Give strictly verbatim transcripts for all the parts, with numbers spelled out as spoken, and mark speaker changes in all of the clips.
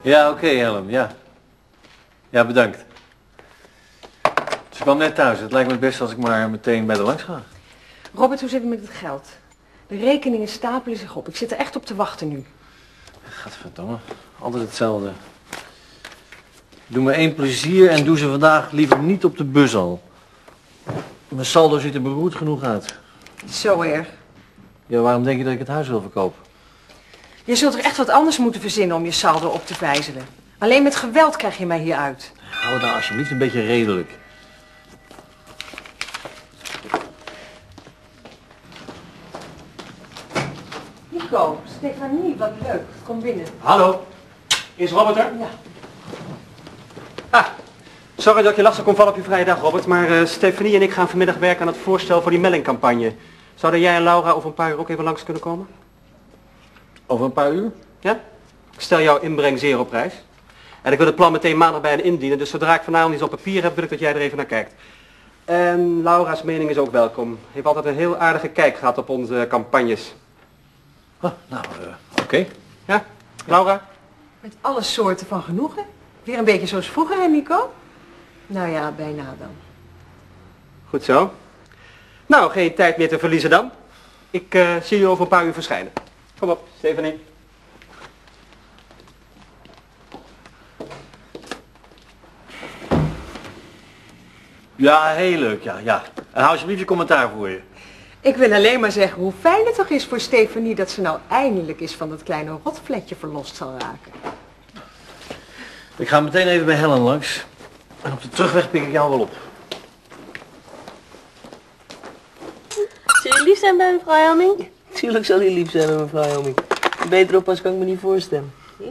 Speaker 1: Ja, oké, okay, Helm, ja. Ja, bedankt. Ze kwam net thuis. Het lijkt me het beste als ik maar meteen bij de langs ga.
Speaker 2: Robert, hoe zit het met het geld? De rekeningen stapelen zich op. Ik zit er echt op te wachten nu.
Speaker 1: Gadverdamme, altijd hetzelfde. Doe me één plezier en doe ze vandaag liever niet op de bus al. Mijn saldo ziet er beroerd genoeg uit.
Speaker 2: Zo erg.
Speaker 1: Ja, waarom denk je dat ik het huis wil verkopen?
Speaker 2: Je zult er echt wat anders moeten verzinnen om je saldo op te vijzelen. Alleen met geweld krijg je mij hier uit.
Speaker 1: Hou nou alsjeblieft een beetje redelijk.
Speaker 2: Nico, Stefanie, wat leuk. Kom binnen.
Speaker 3: Hallo, is Robert er?
Speaker 2: Ja.
Speaker 3: Ah, sorry dat ik je lastig kon vallen op je vrije dag, Robert, maar uh, Stefanie en ik gaan vanmiddag werken aan het voorstel voor die meldingcampagne. Zouden jij en Laura over een paar uur ook even langs kunnen komen?
Speaker 1: Over een paar uur?
Speaker 3: Ja? Ik stel jouw inbreng zeer op prijs. En ik wil het plan meteen maandag bij hen indienen, dus zodra ik vanavond iets op papier heb, wil ik dat jij er even naar kijkt. En Laura's mening is ook welkom. Heeft altijd een heel aardige kijk gehad op onze campagnes.
Speaker 1: Oh, nou, uh, oké. Okay.
Speaker 3: Ja, Laura?
Speaker 2: Met alle soorten van genoegen. Weer een beetje zoals vroeger, hè, Nico? Nou ja, bijna dan.
Speaker 3: Goed zo. Nou, geen tijd meer te verliezen dan. Ik uh, zie je over een paar uur verschijnen. Kom op, Stefanie.
Speaker 1: Ja, heel leuk, ja, ja. En hou alsjeblieft je commentaar voor je.
Speaker 2: Ik wil alleen maar zeggen hoe fijn het toch is voor Stefanie dat ze nou eindelijk eens van dat kleine rotvletje verlost zal raken.
Speaker 1: Ik ga meteen even bij Helen langs. En op de terugweg pik ik jou wel op.
Speaker 4: Zul je lief zijn bij mevrouw Helming?
Speaker 5: Tuurlijk zal hij lief zijn bij mevrouw Helming. Beter oppas kan ik me niet voorstellen. Hm?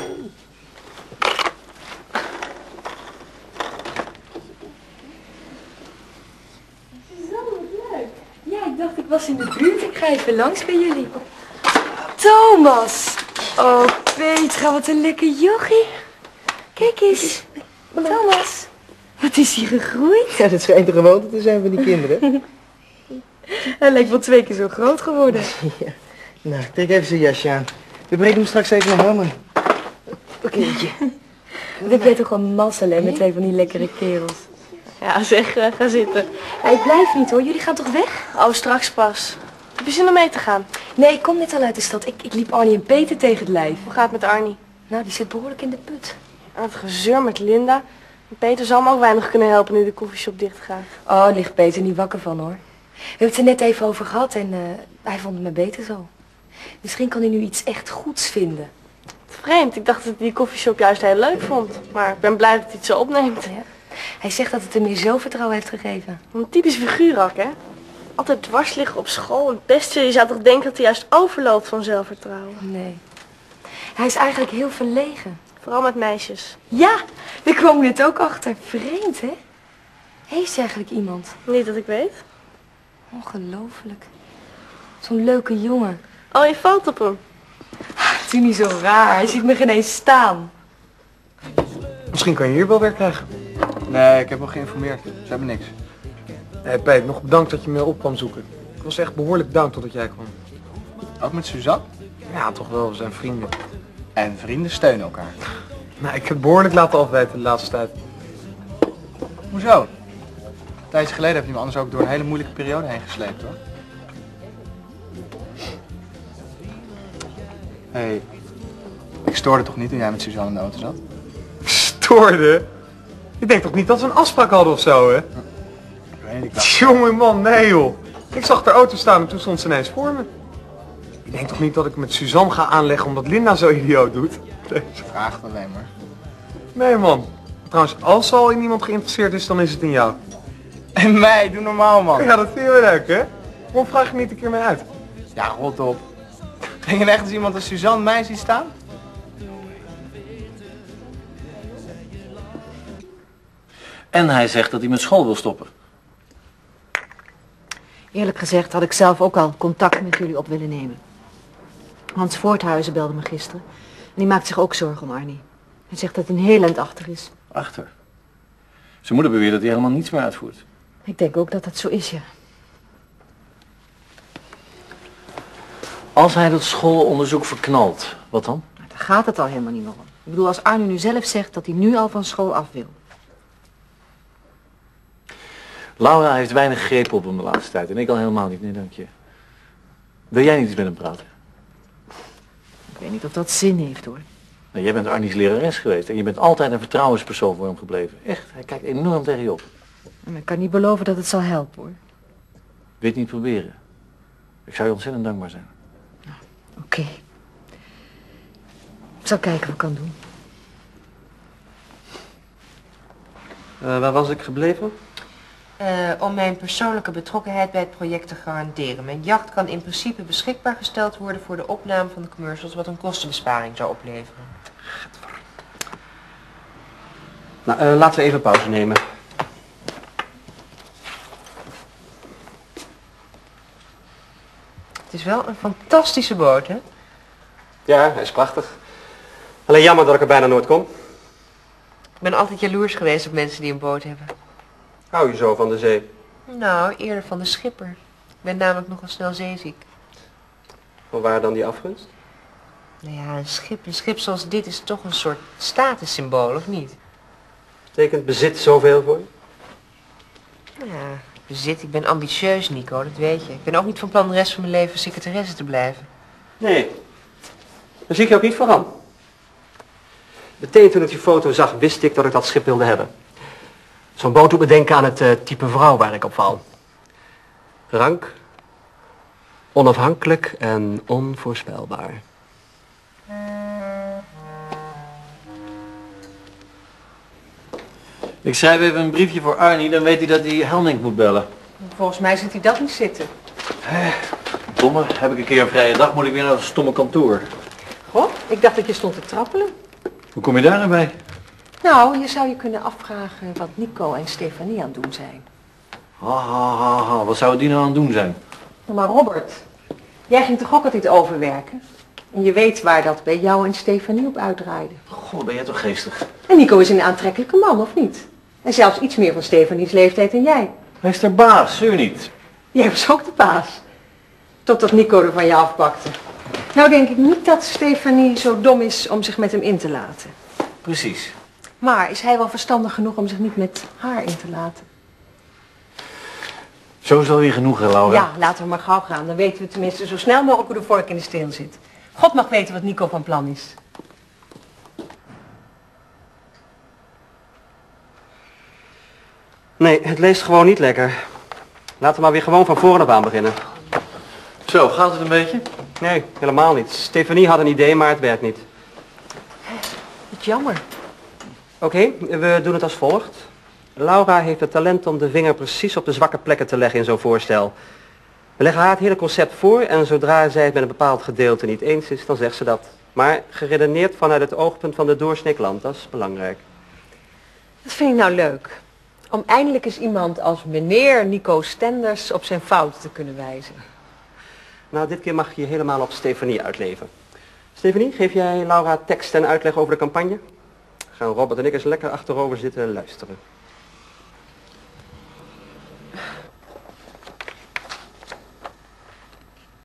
Speaker 6: Ja, ik dacht ik was in de buurt. Ik ga even langs bij jullie. Thomas! Oh, Petra, wat een lekker jochie. Kijk eens. Thomas. Wat is hij gegroeid?
Speaker 5: Ja, dat schijnt de gewoonte te zijn van die kinderen.
Speaker 6: Hij lijkt wel twee keer zo groot geworden.
Speaker 5: Ja. Nou, trek even zijn jasje aan. We brengen hem straks even naar Helmen. Oké.
Speaker 6: Dan heb jij toch wel mazzel, hè, met twee van die lekkere kerels.
Speaker 4: Ja, zeg, uh, ga zitten.
Speaker 6: Hij blijft niet, hoor. Jullie gaan toch weg?
Speaker 4: Oh, straks pas. Heb je zin om mee te gaan?
Speaker 6: Nee, ik kom net al uit de stad. Ik, ik liep Arnie en Peter tegen het lijf.
Speaker 4: Hoe gaat het met Arnie?
Speaker 6: Nou, die zit behoorlijk in de put.
Speaker 4: Aan het gezeur met Linda. En Peter zal me ook weinig kunnen helpen nu de koffieshop dicht gaat.
Speaker 6: Oh, daar ligt Peter niet wakker van, hoor. We hebben het er net even over gehad en uh, hij vond het me beter zo. Misschien kan hij nu iets echt goeds vinden.
Speaker 4: Vreemd, ik dacht dat hij die koffieshop juist heel leuk vond. Maar ik ben blij dat hij het zo opneemt.
Speaker 6: Ja. Hij zegt dat het hem meer zelfvertrouwen heeft gegeven.
Speaker 4: Een typisch figuur ook, hè? Altijd dwars liggen op school en pesten. Je zou toch denken dat hij juist overloopt van zelfvertrouwen?
Speaker 6: Nee. Hij is eigenlijk heel verlegen.
Speaker 4: Vooral met meisjes.
Speaker 6: Ja, daar kwam ik net ook achter. Vreemd, hè? Heeft hij eigenlijk iemand?
Speaker 4: Niet dat ik weet.
Speaker 6: Ongelooflijk. Zo'n leuke jongen.
Speaker 4: Oh, je valt op hem.
Speaker 6: Doe niet zo raar. Hij ziet me geen eens staan.
Speaker 7: Misschien kan je hier wel werk krijgen.
Speaker 8: Nee, ik heb wel geïnformeerd. Ze hebben niks.
Speaker 7: Hé Peet, nog bedankt dat je me op kwam zoeken. Ik was echt behoorlijk down totdat jij kwam.
Speaker 8: Ook met Suzanne?
Speaker 7: Ja, toch wel, we zijn vrienden.
Speaker 8: En vrienden steunen elkaar.
Speaker 7: Nou, ik heb het behoorlijk laten afweten de laatste tijd.
Speaker 8: Hoezo? Een tijdje geleden heb je me anders ook door een hele moeilijke periode heen gesleept, hoor. Hé, hey, ik stoorde toch niet toen jij met Suzanne in de auto zat?
Speaker 7: Stoorde? Ik denk toch niet dat we een afspraak hadden of zo, hè?
Speaker 8: Ik weet niet, ik dacht...
Speaker 7: Jongen man, nee joh. Ik zag de auto staan en toen stond ze ineens voor me. Ik denk toch niet dat ik met Suzanne ga aanleggen omdat Linda zo idioot doet? Nee.
Speaker 8: Ik vraag het alleen maar.
Speaker 7: Nee man. Trouwens, als ze al in iemand geïnteresseerd is, dan is het in jou.
Speaker 8: En mij, doe normaal, man.
Speaker 7: Ja, dat vind je wel leuk, hè? Waarom vraag je niet een keer mee uit?
Speaker 8: Ja, rot op. Ging er echt eens iemand als Suzanne mij ziet staan?
Speaker 1: En hij zegt dat hij met school wil stoppen.
Speaker 9: Eerlijk gezegd had ik zelf ook al contact met jullie op willen nemen. Hans Voorthuizen belde me gisteren. En die maakt zich ook zorgen om Arnie. Hij zegt dat hij een heel eind achter is.
Speaker 1: Achter? Zijn moeder beweert dat hij helemaal niets meer uitvoert.
Speaker 9: Ik denk ook dat dat zo is, ja.
Speaker 1: Als hij dat schoolonderzoek verknalt, wat dan?
Speaker 9: Maar daar gaat het al helemaal niet meer om. Ik bedoel, als Arnie nu zelf zegt dat hij nu al van school af wil.
Speaker 1: Laura heeft weinig greep op hem de laatste tijd. En ik al helemaal niet. Nee, dank je. Wil jij niet eens met hem praten?
Speaker 9: Ik weet niet of dat zin heeft, hoor.
Speaker 1: Nou, jij bent Arnie's lerares geweest. En je bent altijd een vertrouwenspersoon voor hem gebleven. Echt, hij kijkt enorm tegen je op.
Speaker 9: En ik kan niet beloven dat het zal helpen, hoor.
Speaker 1: Wil je het niet proberen? Ik zou je ontzettend dankbaar zijn.
Speaker 9: Oké. Okay. Ik zal kijken wat ik kan doen.
Speaker 3: Uh, waar was ik gebleven?
Speaker 10: Uh, om mijn persoonlijke betrokkenheid bij het project te garanderen. Mijn jacht kan in principe beschikbaar gesteld worden voor de opname van de commercials, wat een kostenbesparing zou opleveren.
Speaker 3: Nou, uh, laten we even pauze nemen.
Speaker 10: Het is wel een fantastische boot, hè?
Speaker 3: Ja, hij is prachtig. Alleen jammer dat ik er bijna nooit kom.
Speaker 10: Ik ben altijd jaloers geweest op mensen die een boot hebben.
Speaker 3: Hou je zo van de zee?
Speaker 10: Nou, eerder van de schipper. Ik ben namelijk nogal snel zeeziek.
Speaker 3: Vanwaar dan die afgunst?
Speaker 10: Nou ja, een schip, een schip zoals dit is toch een soort statussymbool, of niet?
Speaker 3: Betekent bezit zoveel voor je?
Speaker 10: Nou ja, bezit. Ik ben ambitieus, Nico, dat weet je. Ik ben ook niet van plan de rest van mijn leven secretaresse te blijven.
Speaker 3: Nee, daar zie ik je ook niet vooraan. Meteen toen ik die foto zag, wist ik dat ik dat schip wilde hebben. Zo'n boot doet me denken aan het uh, type vrouw waar ik op val. Rank, onafhankelijk en onvoorspelbaar.
Speaker 1: Ik schrijf even een briefje voor Arnie, dan weet hij dat hij Helmink moet bellen.
Speaker 2: Volgens mij zit hij dat niet zitten.
Speaker 1: Domme, heb ik een keer een vrije dag, moet ik weer naar dat stomme kantoor.
Speaker 2: Goh, ik dacht dat je stond te trappelen.
Speaker 1: Hoe kom je daar nou bij?
Speaker 2: Nou, je zou je kunnen afvragen wat Nico en Stefanie aan het doen zijn.
Speaker 1: Ha, ha, ha, ha. Wat zou die nou aan het doen zijn?
Speaker 2: Maar Robert, jij ging toch ook altijd overwerken? En je weet waar dat bij jou en Stefanie op uitdraaide.
Speaker 1: Goh, ben jij toch geestig?
Speaker 2: En Nico is een aantrekkelijke man, of niet? En zelfs iets meer van Stefanie's leeftijd dan jij.
Speaker 1: Hij is de baas, zeur niet.
Speaker 2: Jij was ook de baas. Totdat Nico er van je afpakte. Nou denk ik niet dat Stefanie zo dom is om zich met hem in te laten.
Speaker 1: Precies.
Speaker 2: Maar is hij wel verstandig genoeg om zich niet met haar in te laten?
Speaker 1: Zo is alweer genoeg, hè, Laura?
Speaker 2: Ja, laten we maar gauw gaan. Dan weten we tenminste zo snel mogelijk hoe de vork in de steel zit. God mag weten wat Nico van plan is.
Speaker 3: Nee, het leest gewoon niet lekker. Laten we maar weer gewoon van voren af aan beginnen.
Speaker 1: Zo, gaat het een beetje?
Speaker 3: Nee, helemaal niet. Stefanie had een idee, maar het werkt niet.
Speaker 2: Wat jammer.
Speaker 3: Oké, okay, we doen het als volgt. Laura heeft het talent om de vinger precies op de zwakke plekken te leggen in zo'n voorstel. We leggen haar het hele concept voor en zodra zij het met een bepaald gedeelte niet eens is, dan zegt ze dat. Maar geredeneerd vanuit het oogpunt van de doorsnee klant, dat is belangrijk.
Speaker 2: Dat vind ik nou leuk. Om eindelijk eens iemand als meneer Nico Stenders op zijn fouten te kunnen wijzen.
Speaker 3: Nou, dit keer mag je helemaal op Stefanie uitleven. Stefanie, geef jij Laura tekst en uitleg over de campagne? Gaan Robert en ik eens lekker achterover zitten en luisteren.